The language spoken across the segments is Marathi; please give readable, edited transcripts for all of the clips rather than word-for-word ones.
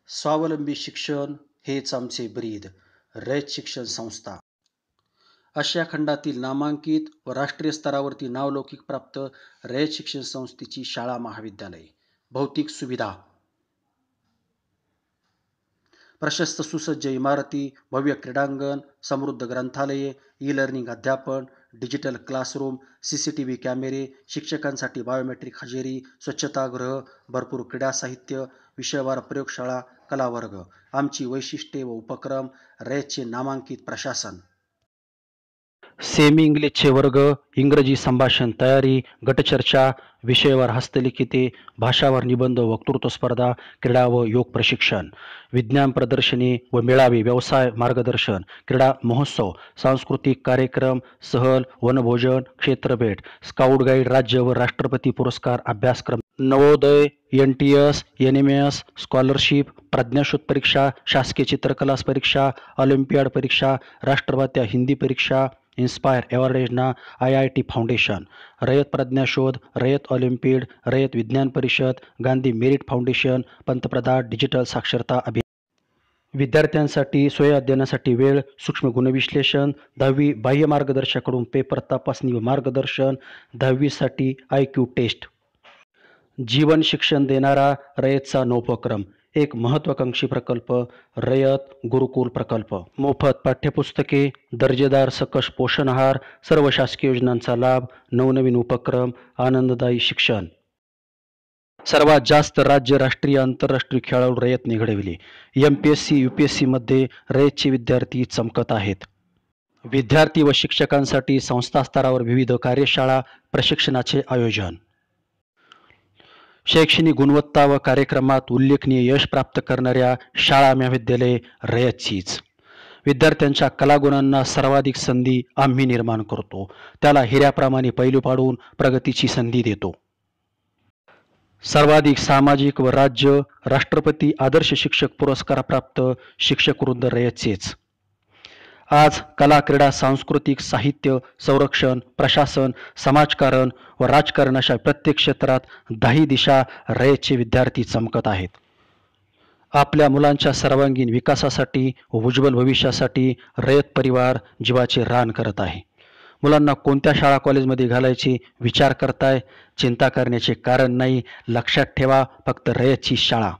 स्वावलंबी शिक्षण हेच आमचे ब्रीद. रयत शिक्षण संस्था. आशिया खंडातील नामांकित व राष्ट्रीय स्तरावरती नावलौकिक प्राप्त रयत शिक्षण संस्थेची शाळा महाविद्यालय. भौतिक सुविधा, प्रशस्त सुसज्ज इमारती, भव्य क्रीडांगण, समृद्ध ग्रंथालये, ई-लर्निंग अध्यापन, डिजिटल क्लासरूम, CCTV कॅमेरे, शिक्षकांसाठी बायोमेट्रिक हजेरी, स्वच्छतागृह, भरपूर क्रीडा साहित्य, विषयवार प्रयोगशाळा, कलावर्ग. आमची वैशिष्ट्ये व उपक्रम. रयतचे नामांकित प्रशासन. सेमी इंग्लिशचे वर्ग, इंग्रजी संभाषण तयारी, गटचर्चा, विषयवार हस्तलिखिते, भाषावार निबंध, वक्तृत्व स्पर्धा, क्रीडा व योग प्रशिक्षण, विज्ञान प्रदर्शनी व मेळावे, व्यवसाय मार्गदर्शन, क्रीडा महोत्सव, सांस्कृतिक कार्यक्रम, सहल, वनभोजन, क्षेत्रभेट, स्काउट गाईड, राज्य व राष्ट्रपती पुरस्कार अभ्यासक्रम, नवोदय, NTS, NMS, स्कॉलरशिप, प्रज्ञाशोध परीक्षा, शासकीय चित्रकला परीक्षा, ऑलिम्पियाड परीक्षा, राष्ट्रभात्या हिंदी परीक्षा, इन्स्पायर अवॉर्ड योजना, IIT फाउंडेशन, रयत प्रज्ञाशोध, रयत ऑलिम्पिड, रयत विज्ञान परिषद, गांधी मेरिट फाउंडेशन, पंतप्रधान डिजिटल साक्षरता अभियान. विद्यार्थ्यांसाठी सोयी अध्ययनासाठी वेळ, सूक्ष्म गुणविश्लेषण, 10वी बाह्य मार्गदर्शकाकडून पेपर तपासणी व मार्गदर्शन, 10वीसाठी IQ टेस्ट. जीवन शिक्षण देणारा रयतचा नवोपक्रम. एक महत्त्वाकांक्षी प्रकल्प, रयत गुरुकुल प्रकल्प. मोफत पाठ्यपुस्तके, दर्जेदार सकस पोषण आहार, सर्व शासकीय योजनांचा लाभ, नवनवीन उपक्रम, आनंददायी शिक्षण. सर्वात जास्त राज्य, राष्ट्रीय, आंतरराष्ट्रीय खेळाडू रयतने घडविले. MPSC UPSC मध्ये रयतचे विद्यार्थी चमकत आहेत. विद्यार्थी व शिक्षकांसाठी संस्था स्तरावर विविध कार्यशाळा, प्रशिक्षणाचे आयोजन. शैक्षणिक गुणवत्ता व कार्यक्रमात उल्लेखनीय यश प्राप्त करणाऱ्या शाळा महाविद्यालये रयतचीच. विद्यार्थ्यांच्या कलागुणांना सर्वाधिक संधी आम्ही निर्माण करतो. त्याला हिऱ्याप्रमाणे पैलू पाडून प्रगतीची संधी देतो. सर्वाधिक सामाजिक व राज्य, राष्ट्रपती आदर्श शिक्षक पुरस्कार प्राप्त शिक्षक वृंद रयतचेच. आज कला, क्रीडा, सांस्कृतिक, साहित्य, संरक्षण, प्रशासन, समाजकारण व राजकारण अशा प्रत्येक क्षेत्रात 10 दिशा रयतचे विद्यार्थी चमकत आहेत. आपल्या मुलांच्या सर्वांगीण विकासासाठी व उज्ज्वल भविष्यासाठी रयत परिवार जीवाचे रान करत आहे. मुलांना कोणत्या शाळा कॉलेजमध्ये घालायचे विचार करताय? चिंता करण्याचे कारण नाही. लक्षात ठेवा, फक्त रयतची शाळा.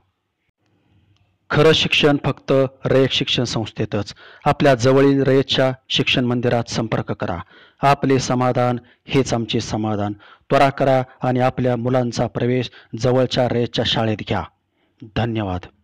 खरं शिक्षण फक्त रयत शिक्षण संस्थेतच. आपल्या जवळील रयतच्या शिक्षण मंदिरात संपर्क करा. आपले समाधान हेच आमचे समाधान. त्वरा करा आणि आपल्या मुलांचा प्रवेश जवळच्या रयतच्या शाळेत घ्या. धन्यवाद.